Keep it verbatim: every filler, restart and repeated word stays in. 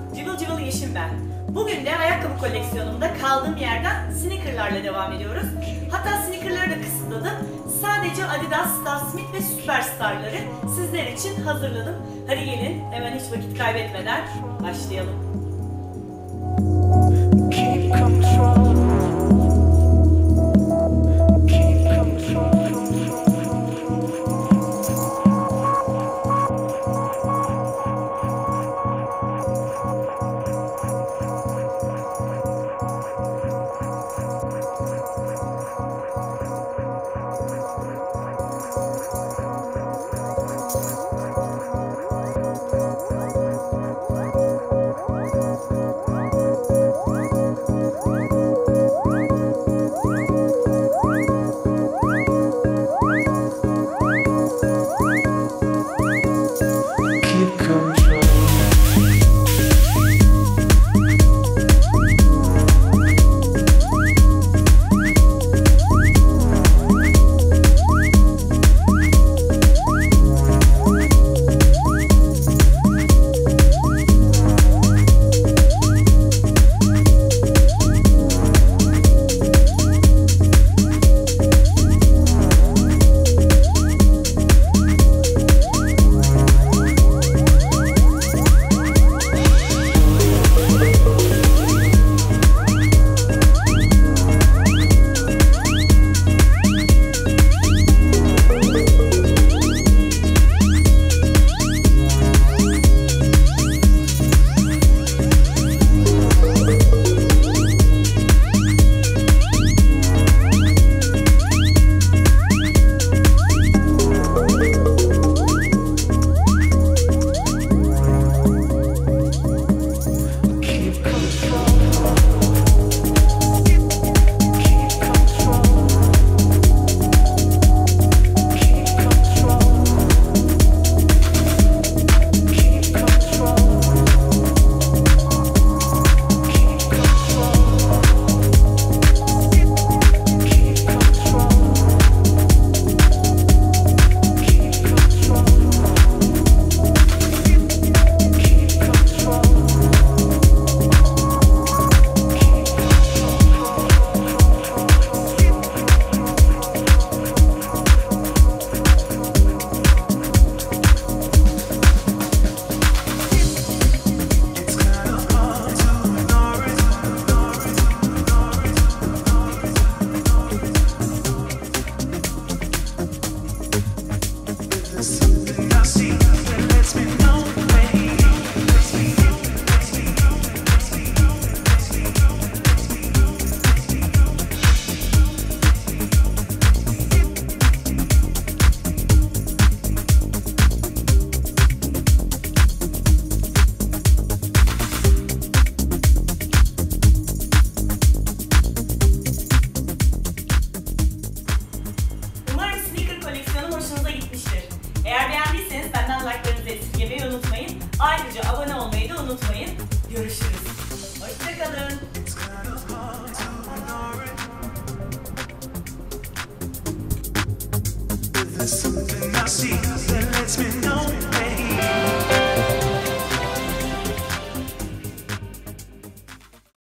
Cıvıl cıvıl yeşim ben. Bugün de ayakkabı koleksiyonumda kaldığım yerden sneakerlarla devam ediyoruz. Hatta sneakerları da kısıtladım. Sadece Adidas, Stan Smith ve Superstar'ları sizler için hazırladım. Hadi gelin hemen hiç vakit kaybetmeden başlayalım. Keep control. Keep control. Eğer beğendiyseniz benden like'larınızı esirgemeyi unutmayın. Ayrıca abone olmayı da unutmayın. Görüşürüz. Hoşçakalın. There's something I see that lets me know